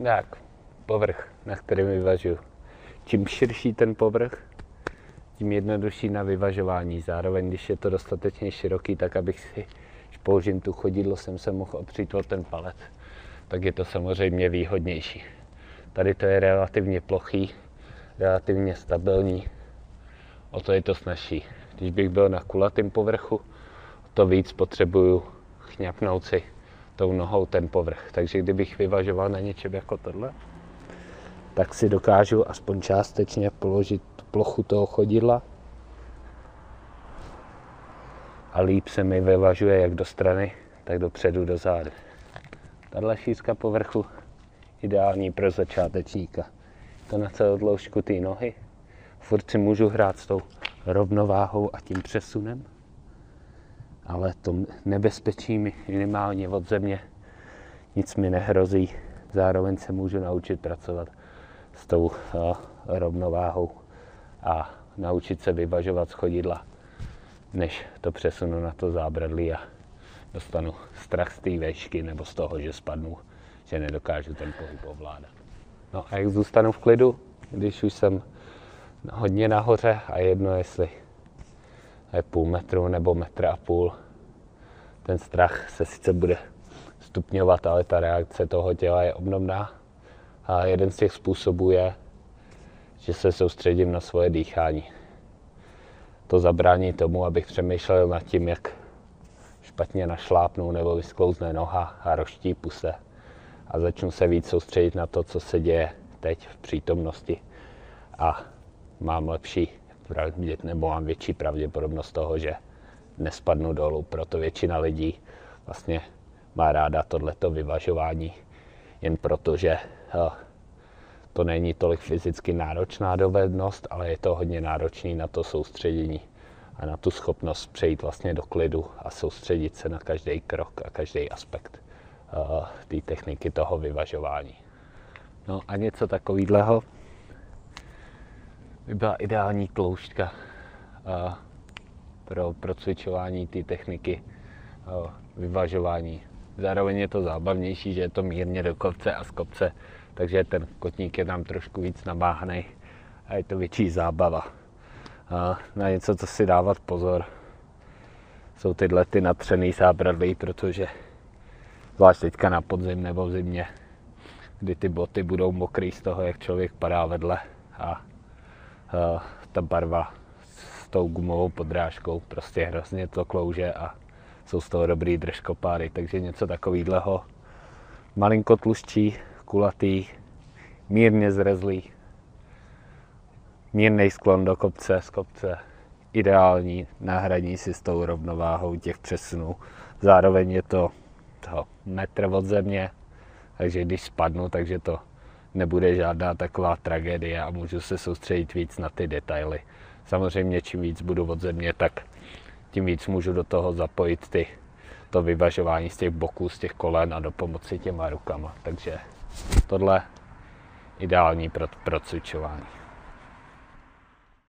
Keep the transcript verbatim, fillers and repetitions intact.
spodák, povrch, na kterém vyvažuji. Čím širší ten povrch, tím jednodušší na vyvažování. Zároveň, když je to dostatečně široký, tak abych si, když položím tu chodidlo, jsem se mohl opřít o ten palec, tak je to samozřejmě výhodnější. Tady to je relativně plochý, relativně stabilní, o to je to snazší. Když bych byl na kulatém povrchu, o to víc potřebuju chňapnout si tou nohou ten povrch. Takže kdybych vyvažoval na něčem jako tohle, tak si dokážu aspoň částečně položit plochu toho chodidla a líp se mi vyvažuje jak do strany, tak dopředu, do zádu. Tahle šířka povrchu ideální pro začátečníka. To na celou dloužku té nohy. Furt si můžu hrát s tou rovnováhou a tím přesunem, ale to nebezpečí mi minimálně od země nic mi nehrozí. Zároveň se můžu naučit pracovat s tou uh, rovnováhou a naučit se vyvažovat z chodidla, než to přesunu na to zábradlí a dostanu strach z té výšky nebo z toho, že spadnu, že nedokážu ten pohyb ovládat. No a jak zůstanu v klidu, když už jsem hodně nahoře a jedno, jestli je půl metru nebo metr a půl, ten strach se sice bude stupňovat, ale ta reakce toho těla je obdobná. A jeden z těch způsobů je, že se soustředím na svoje dýchání. To zabrání tomu, abych přemýšlel nad tím, jak špatně našlápnu nebo vysklouzne noha a rozštípu se. A začnu se víc soustředit na to, co se děje teď v přítomnosti. A mám lepší nebo mám větší pravděpodobnost toho, že nespadnu dolů. Proto většina lidí vlastně má ráda tohleto vyvažování, jen proto, že to není tolik fyzicky náročná dovednost, ale je to hodně náročný na to soustředění a na tu schopnost přejít vlastně do klidu a soustředit se na každý krok a každý aspekt uh, té techniky toho vyvažování. No a něco takového by byla ideální tloušťka uh, pro procvičování té techniky uh, vyvažování. Zároveň je to zábavnější, že je to mírně do kopce a z kopce, takže ten kotník je tam trošku víc namáhaný a je to větší zábava. A na něco, co si dávat pozor, jsou tyhle ty natřený zábradlí, protože zvlášť teďka na podzim nebo v zimě, kdy ty boty budou mokrý z toho, jak člověk padá vedle a, a ta barva s tou gumovou podrážkou prostě hrozně to klouže a jsou z toho dobrý držkopáry, takže něco takového malinko tluščí, kulatý, mírně zrezlý, mírnej sklon do kopce, z kopce, ideální náhradní si s tou rovnováhou těch přesunů. Zároveň je to toho metr od země, takže když spadnu, takže to nebude žádná taková tragédie a můžu se soustředit víc na ty detaily. Samozřejmě čím víc budu od země, tak tím víc můžu do toho zapojit ty, to vyvažování z těch boků, z těch kolen a do pomoci těma rukama. Takže tohle ideální pro, pro cvičování.